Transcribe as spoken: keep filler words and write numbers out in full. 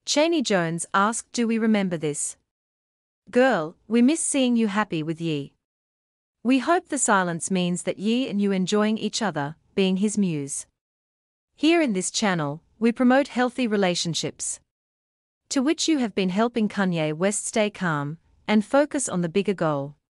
Chaney Jones asked, "Do we remember this? Girl, we miss seeing you happy with Ye. We hope the silence means that Ye and you enjoying each other," being his muse. "Here in this channel, we promote healthy relationships. To which you have been helping Kanye West stay calm and focus on the bigger goal.